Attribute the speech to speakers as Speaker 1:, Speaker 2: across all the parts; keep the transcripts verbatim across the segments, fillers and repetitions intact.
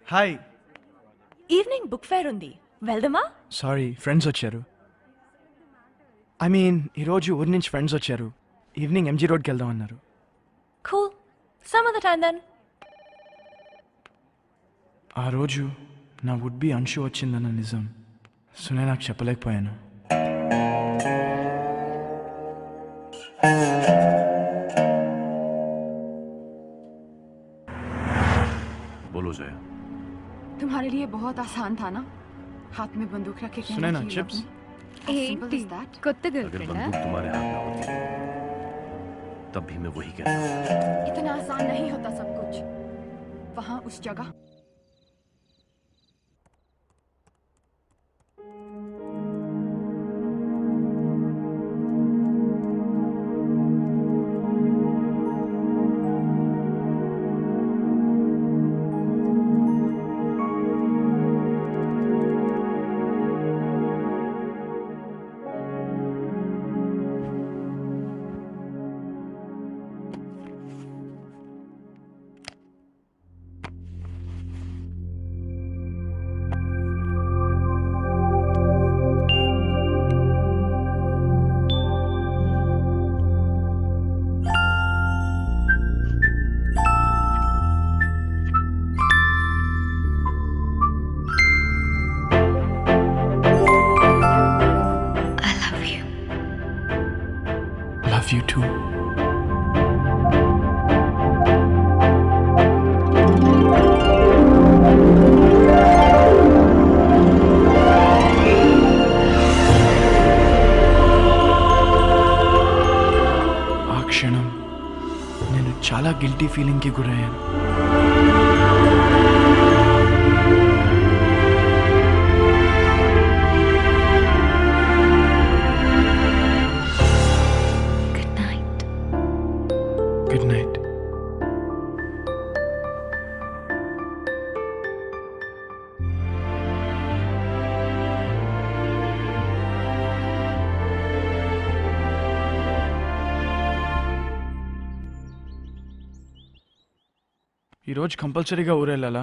Speaker 1: Hi.
Speaker 2: Evening book fair ఉంది, వెళ్దామా?
Speaker 1: Sorry, friends వచ్చారు. ఐ మీన్ ఈరోజు ఊరి నుంచి ఫ్రెండ్స్ వచ్చారు. ఈవినింగ్ ఎంజీ రోడ్కి వెళ్దాం అన్నారు.
Speaker 2: Cool, some other time then.
Speaker 1: ఆ రోజు నా వుడ్ బి అంశు వచ్చిందన్న నిజం సునే నాకు చెప్పలేకపోయాను.
Speaker 3: बोलो जया।
Speaker 4: तुम्हारे लिए बहुत आसान था ना, हाथ में बंदूक रखे
Speaker 1: सुने ना चिप्स।
Speaker 4: ఏంటి కొత్త
Speaker 3: अगर
Speaker 4: गर्लफ्रेंड
Speaker 3: बंदूक तुम्हारे हाथ में होती तब भी मैं वही कहता।
Speaker 4: इतना आसान नहीं होता सब कुछ। वहाँ उस जगह
Speaker 1: Love you too. ఆ క్షణం నేను చాలా గిల్టీ ఫీలింగ్కి గురయ్యాను. Good night. ఈరోజు కంపల్సరీగా ఊరెళ్ళాలా?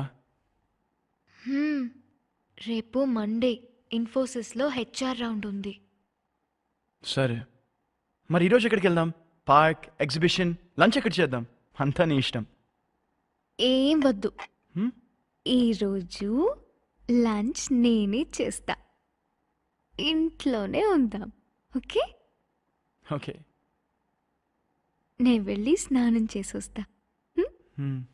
Speaker 5: రేపు మండే ఇన్ఫోసిస్లో హెచ్ఆర్ రౌండ్ ఉంది.
Speaker 1: సరే, మరి ఈరోజు ఎక్కడికి వెళ్దాం? పార్క్, ఎగ్జిబిషన్, లంచ్ ఎక్కడ చేద్దాం? అంతా నీ ఇష్టం.
Speaker 5: ఏం వద్దు,
Speaker 1: హ్మ్?
Speaker 5: ఈరోజు లంచ్ నేనే చేస్తా. ఇంట్లోనే ఉందాం, ఓకే?
Speaker 1: ఓకే.
Speaker 5: నేను వెళ్ళి స్నానం చేసి వస్తా.
Speaker 1: హ్మ్.